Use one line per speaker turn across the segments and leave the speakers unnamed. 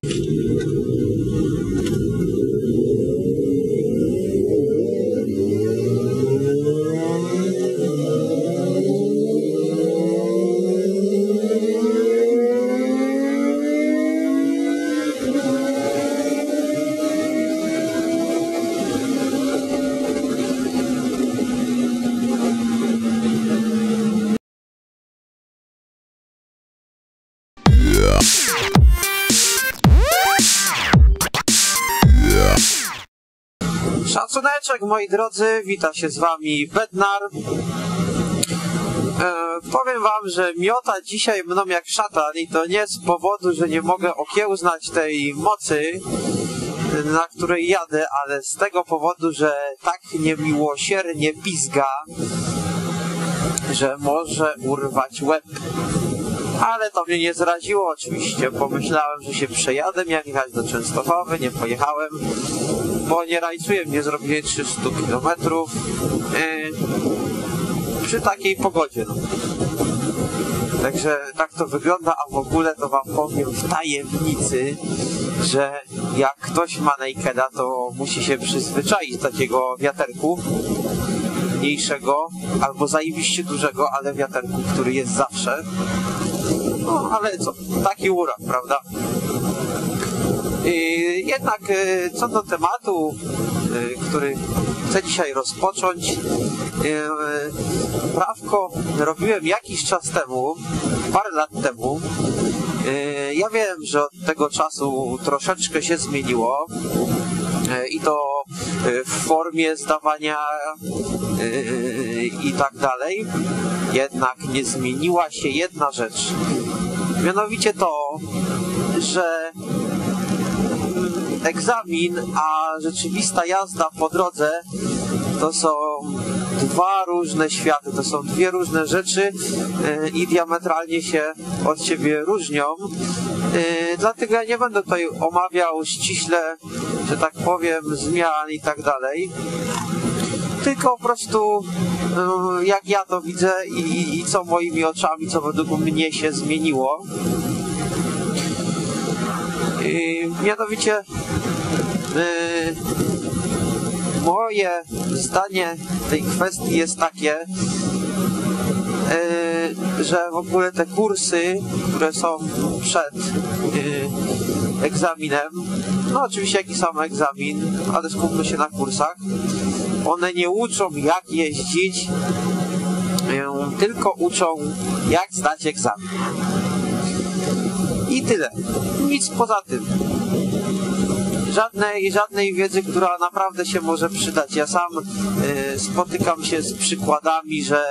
Szacuneczek, moi drodzy, wita się z wami Bednar. Powiem wam, że miota dzisiaj mną jak szatan i to nie z powodu, że nie mogę okiełznać tej mocy, na której jadę, ale z tego powodu, że tak niemiłosiernie pizga, że może urwać łeb. Ale to mnie nie zraziło oczywiście, pomyślałem, że się przejadę, miałem jechać do Częstochowy, nie pojechałem, bo nie rajcuję, nie zrobiłem 300 km przy takiej pogodzie. No. Także tak to wygląda, a w ogóle to wam powiem w tajemnicy, że jak ktoś ma nakeda, to musi się przyzwyczaić do takiego wiaterku mniejszego, albo zajebiście dużego, ale wiaterku, który jest zawsze. No, ale co, taki urok, prawda? Jednak co do tematu, który chcę dzisiaj rozpocząć, prawko robiłem jakiś czas temu, parę lat temu. Ja wiem, że od tego czasu troszeczkę się zmieniło i to w formie zdawania i tak dalej. Jednak nie zmieniła się jedna rzecz. Mianowicie to, że egzamin, a rzeczywista jazda po drodze to są dwa różne światy, to są dwie różne rzeczy i diametralnie się od siebie różnią. Dlatego ja nie będę tutaj omawiał ściśle, że tak powiem, zmian i tak dalej. Tylko po prostu jak ja to widzę i co moimi oczami, co według mnie się zmieniło. Mianowicie moje zdanie w tej kwestii jest takie, że w ogóle te kursy, które są przed egzaminem, no oczywiście jaki sam egzamin, ale skupmy się na kursach, one nie uczą jak jeździć, tylko uczą jak zdać egzamin. I tyle. Nic poza tym. Żadnej wiedzy, która naprawdę się może przydać. Ja sam spotykam się z przykładami, że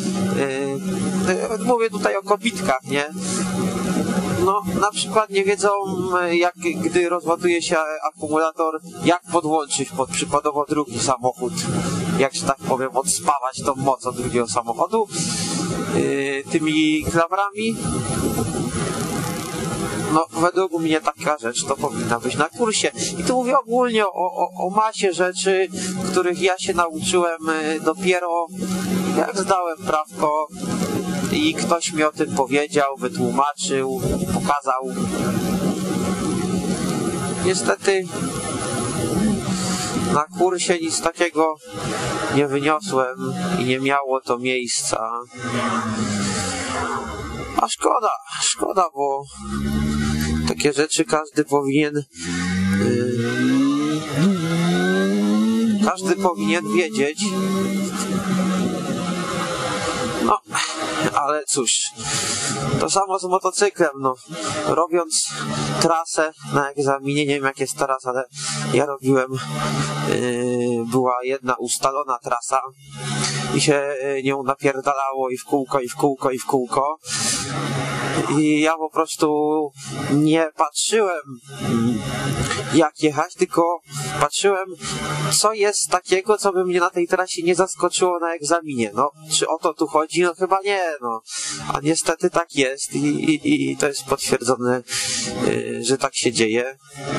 mówię tutaj o kobitkach, nie? No, na przykład nie wiedzą, jak gdy rozładuje się akumulator, jak podłączyć pod przykładowo drugi samochód, jak, że tak powiem, odspawać tą moc od drugiego samochodu tymi klawrami. No, według mnie taka rzecz to powinna być na kursie. I tu mówię ogólnie o masie rzeczy, których ja się nauczyłem dopiero jak zdałem prawko i ktoś mi o tym powiedział, wytłumaczył, pokazał. Niestety na kursie nic takiego nie wyniosłem i nie miało to miejsca. A szkoda, bo takie rzeczy każdy powinien wiedzieć. No, ale cóż, to samo z motocyklem, no. Robiąc trasę na egzaminie, nie wiem jak jest teraz, ale ja robiłem, była jedna ustalona trasa i się nią napierdalało i w kółko, i w kółko, i w kółko. I ja po prostu nie patrzyłem jak jechać, tylko patrzyłem co jest takiego, co by mnie na tej trasie nie zaskoczyło na egzaminie. No, czy o to tu chodzi? No chyba nie, no. A niestety tak jest i to jest potwierdzone, że tak się dzieje.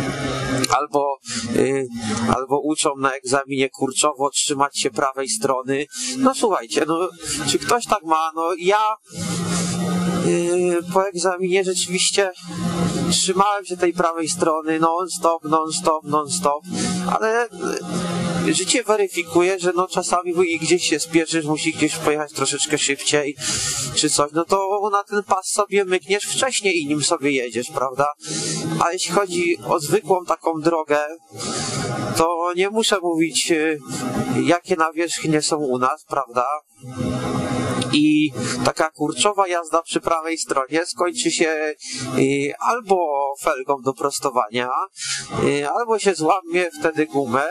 Albo uczą na egzaminie kurczowo trzymać się prawej strony. No słuchajcie, no czy ktoś tak ma? No ja po egzaminie rzeczywiście trzymałem się tej prawej strony non-stop, ale życie weryfikuje, że no czasami gdzieś się spieszysz, musi gdzieś pojechać troszeczkę szybciej czy coś, no to na ten pas sobie mykniesz wcześniej i nim sobie jedziesz, prawda? A jeśli chodzi o zwykłą taką drogę, to nie muszę mówić, jakie nawierzchnie są u nas, prawda? I taka kurczowa jazda przy prawej stronie skończy się albo felgą do prostowania, albo się złapie wtedy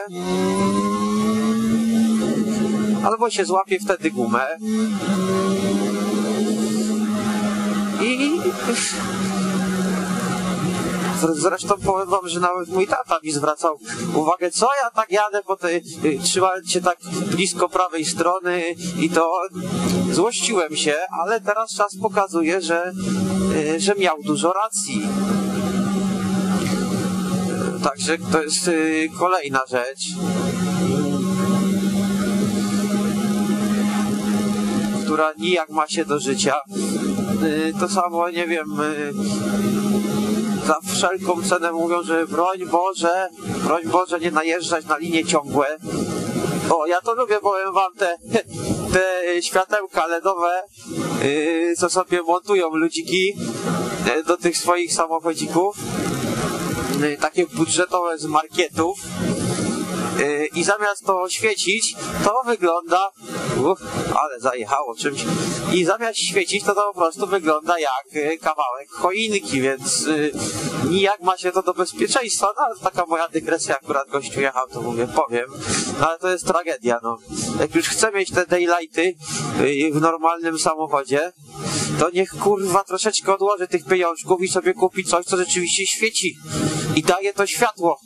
gumę, i zresztą powiem wam, że nawet mój tata mi zwracał uwagę, co ja tak jadę, trzymając się tak blisko prawej strony, i to złościłem się, ale teraz czas pokazuje, że miał dużo racji. Także to jest kolejna rzecz, która nijak ma się do życia. To samo, nie wiem, za wszelką cenę mówią, że broń Boże nie najeżdżać na linie ciągłe. O, ja to lubię, powiem wam, te światełka LEDowe, co sobie montują ludziki do tych swoich samochodzików, takie budżetowe z marketów, i zamiast to świecić, to wygląda, ale zajechało czymś, i zamiast świecić, to po prostu wygląda jak kawałek choinki, więc nijak ma się to do bezpieczeństwa. No, ale taka moja dygresja, akurat gościu jechał, to powiem, no, ale to jest tragedia, no. Jak już chcę mieć te daylighty w normalnym samochodzie, to niech kurwa troszeczkę odłoży tych pieniążków i sobie kupi coś, co rzeczywiście świeci i daje to światło,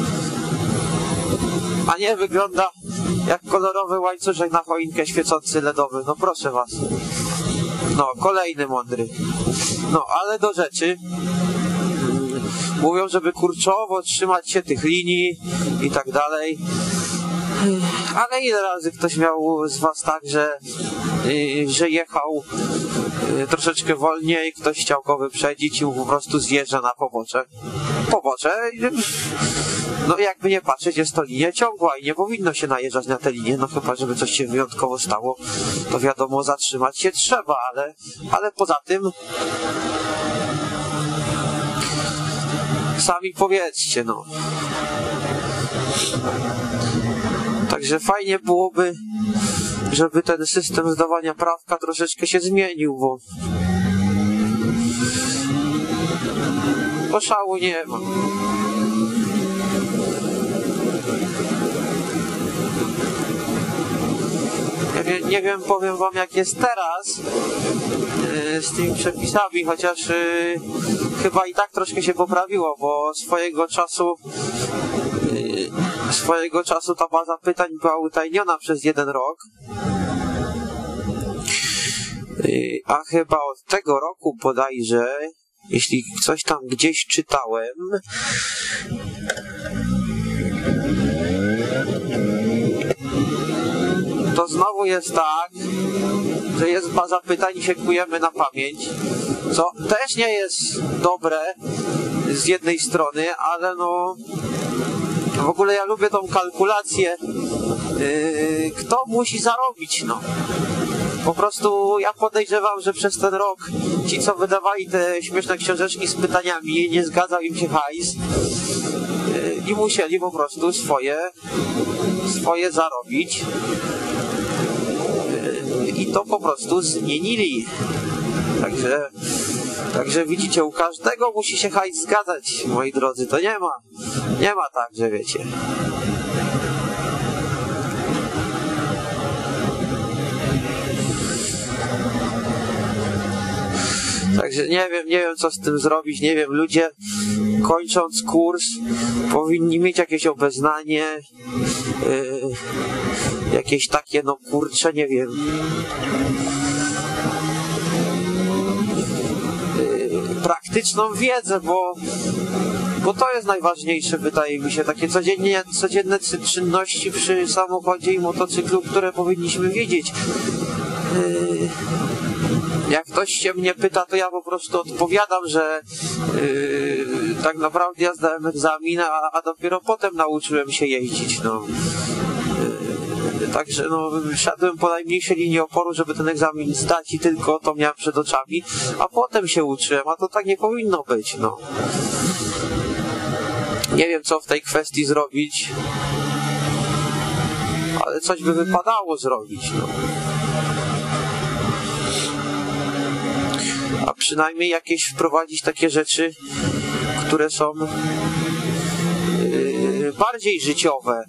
a nie wygląda jak kolorowy łańcuszek na choinkę świecący LEDowy. No proszę was. No, kolejny mądry. No, ale do rzeczy. Mówią, żeby kurczowo trzymać się tych linii i tak dalej. Ale ile razy ktoś miał z was tak, że jechał troszeczkę wolniej, ktoś chciał go wyprzedzić i po prostu zjeżdża na pobocze. No jakby nie patrzeć, jest to linia ciągła i nie powinno się najeżdżać na tę linię, no chyba żeby coś się wyjątkowo stało, to wiadomo, zatrzymać się trzeba, ale poza tym sami powiedzcie, no. Także fajnie byłoby, żeby ten system zdawania prawka troszeczkę się zmienił, bo szału nie ma. Nie wiem, powiem wam, jak jest teraz z tymi przepisami, chociaż chyba i tak troszkę się poprawiło, bo swojego czasu ta baza pytań była utajniona przez 1 rok, a chyba od tego roku bodajże, jeśli coś tam gdzieś czytałem, to znowu jest tak, że jest baza pytań i się kujemy na pamięć, co też nie jest dobre z jednej strony, ale no w ogóle ja lubię tą kalkulację, kto musi zarobić, no. Po prostu ja podejrzewam, że przez ten rok ci, co wydawali te śmieszne książeczki z pytaniami, nie zgadzał im się hajs i musieli po prostu swoje zarobić. I to po prostu zmienili. Także widzicie, u każdego musi się hajs zgadzać, moi drodzy. To nie ma tak, że wiecie. Także nie wiem co z tym zrobić, nie wiem, ludzie kończąc kurs powinni mieć jakieś obeznanie, jakieś takie, no kurcze, nie wiem, praktyczną wiedzę, bo to jest najważniejsze, wydaje mi się, takie codzienne czynności przy samochodzie i motocyklu, które powinniśmy wiedzieć. jak ktoś się mnie pyta, to ja po prostu odpowiadam, że tak naprawdę ja zdałem egzamin, a dopiero potem nauczyłem się jeździć, no. Także no, szedłem po najmniejszej linii oporu, żeby ten egzamin zdać i tylko to miałem przed oczami, a potem się uczyłem, a to tak nie powinno być, no. Nie wiem, co w tej kwestii zrobić, ale coś by wypadało zrobić, no. A przynajmniej jakieś wprowadzić takie rzeczy, które są bardziej życiowe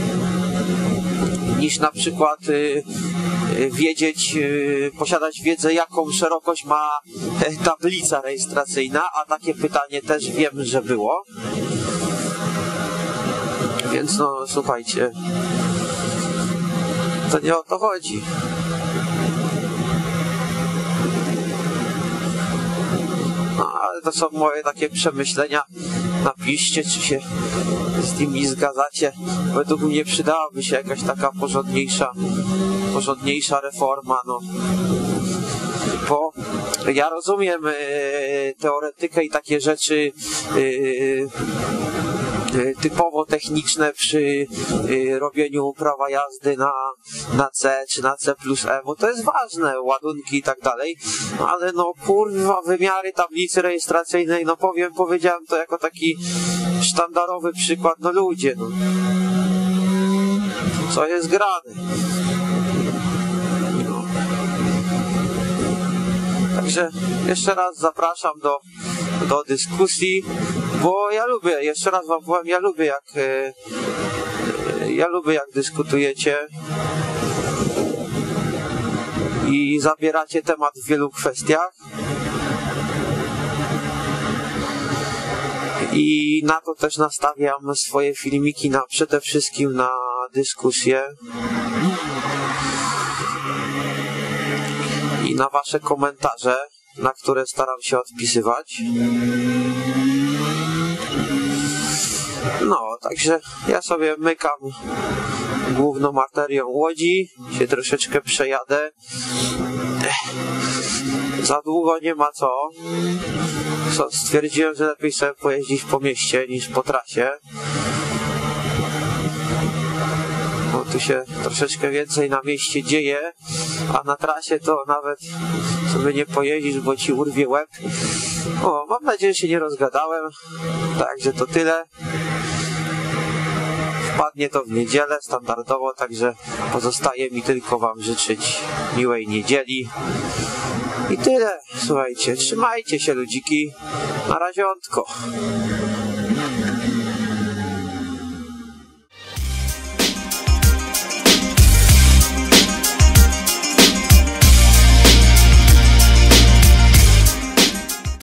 niż na przykład wiedzieć, posiadać wiedzę, jaką szerokość ma tablica rejestracyjna, a takie pytanie też wiem, że było. Więc no słuchajcie, to nie o to chodzi. No, ale to są moje takie przemyślenia. Napiszcie, czy się z nimi zgadzacie. Według mnie przydałaby się jakaś taka porządniejsza reforma, no. Bo ja rozumiem teoretykę i takie rzeczy typowo techniczne przy robieniu prawa jazdy na C czy na C+E, bo to jest ważne, ładunki i tak dalej, ale no kurwa, wymiary tablicy rejestracyjnej, no powiedziałem to jako taki sztandarowy przykład, no ludzie, no. Co jest grane? No. Także jeszcze raz zapraszam do dyskusji, bo ja lubię, jeszcze raz wam powiem, ja lubię jak dyskutujecie i zabieracie temat w wielu kwestiach i na to też nastawiam swoje filmiki, przede wszystkim na dyskusję i na wasze komentarze, na które staram się odpisywać. No, także ja sobie mykam główną arterią Łodzi, się troszeczkę przejadę. Za długo nie ma co. Stwierdziłem, że lepiej sobie pojeździć po mieście niż po trasie. Bo tu się troszeczkę więcej na mieście dzieje, a na trasie to nawet sobie nie pojeździsz, bo ci urwie łeb. O, mam nadzieję, że się nie rozgadałem. Także to tyle. Wpadnie to w niedzielę standardowo, także pozostaje mi tylko wam życzyć miłej niedzieli. I tyle. Słuchajcie, trzymajcie się ludziki. Na raziątko.